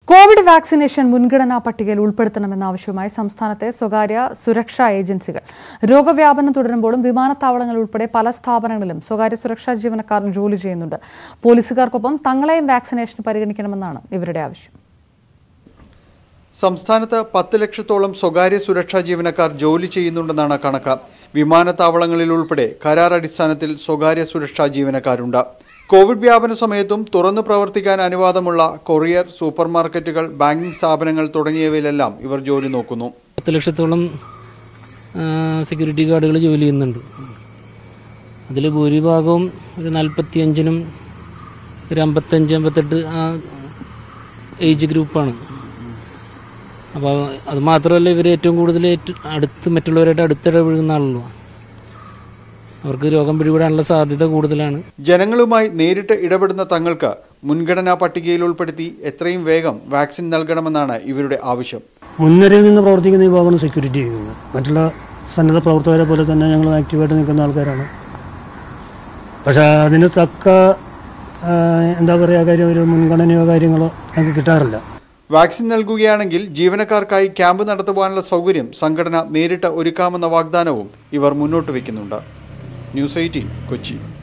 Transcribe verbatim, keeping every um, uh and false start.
Covid vaccination മുൻഗണനാ പട്ടികയിൽ ഉൾപ്പെടുത്തണമെന്ന ആവശ്യവുമായി സംസ്ഥാനത്തെ സ്വകാര്യ സുരക്ഷാ ഏജൻസികൾ രോഗവ്യാപനം തുടരുമ്പോഴും വിമാനത്താവളങ്ങൾ ഉൾപ്പെടെ പല സ്ഥാപനങ്ങളിലും സ്വകാര്യ സുരക്ഷാ ജീവനക്കാർ ജോലി ചെയ്യുന്നുണ്ട്. പോലീസുകാർക്കൊപ്പം തങ്ങളെയും വാക്സിനേഷൻ പരിഗണിക്കണമെന്നാണ് ഇവരുടെ ആവശ്യം. സംസ്ഥാനത്ത് പത്ത് ലക്ഷത്തോളം സ്വകാര്യ സുരക്ഷാ ജീവനക്കാർ ജോലി ചെയ്യുന്നുണ്ടെന്നാണ് കണക്ക്. വിമാനത്താവളങ്ങളിൽ ഉൾപ്പെടെ കരാർ അടിസ്ഥാനത്തിൽ സ്വകാര്യ സുരക്ഷാ ജീവനക്കാരുണ്ട്. കോവിഡ് വ്യാപന സമയത്തും തുറന്നു പ്രവർത്തിക്കാൻ അനുവാദമുള്ള കൊറിയർ, സൂപ്പർ മാർക്കറ്റുകൾ, ബാങ്കിംഗ് സ്ഥാപനങ്ങൾ തുടങ്ങിയവയിലെല്ലാം ഇവർ ജോലി നോക്കുന്നു. പത്ത് ലക്ഷത്തോളം സെക്യൂരിറ്റി ഗാർഡുകൾ ജോലി ചെയ്യുന്നുണ്ട്. അതിൽ ഭൂരിഭാഗവും ഒരു നാൽപ്പത്തിയഞ്ചിനും ഒരു അമ്പത്തഞ്ച് അമ്പത്തെട്ട് ആ ഏജ് ഗ്രൂപ്പാണ്. അപ്പോൾ അത് മാത്രമല്ല, ഇവർ ഏറ്റവും കൂടുതൽ അടുത്ത് മറ്റുള്ളവരായിട്ട് അടുത്തിടപഴകുന്ന ആളുള്ളൂ. അവർക്ക് രോഗം പിടിപെടാനുള്ള സാധ്യത കൂടുതലാണ്. ജനങ്ങളുമായി നേരിട്ട് ഇടപെടുന്ന തങ്ങൾക്ക് മുൻഗണനാ പട്ടികയിൽ ഉൾപ്പെടുത്തി എത്രയും വേഗം വാക്സിൻ നൽകണമെന്നാണ് ഇവരുടെ ആവശ്യം. മുൻനിരയിൽ നിന്ന് പ്രവർത്തിക്കുന്ന വിഭാഗമാണ് സെക്യൂരിറ്റി ചെയ്യുന്നത്. മറ്റുള്ള സന്നദ്ധ പ്രവർത്തകരെ പോലെ തന്നെ ഞങ്ങൾ ആക്റ്റീവായിട്ട് നിൽക്കുന്ന ആൾക്കാരാണ്. പക്ഷേ അതിന് തക്ക എന്താ പറയുക കാര്യം ഒരു മുൻഗണനയോ കാര്യങ്ങളോ ഞങ്ങൾക്ക് കിട്ടാറില്ല. വാക്സിൻ നൽകുകയാണെങ്കിൽ ജീവനക്കാർക്കായി ക്യാമ്പ് നടത്തുവാനുള്ള സൗകര്യം സംഘടന നേരിട്ട് ഒരുക്കാമെന്ന വാഗ്ദാനവും ഇവർ മുന്നോട്ട് വയ്ക്കുന്നുണ്ട്. News eighteen Kochi.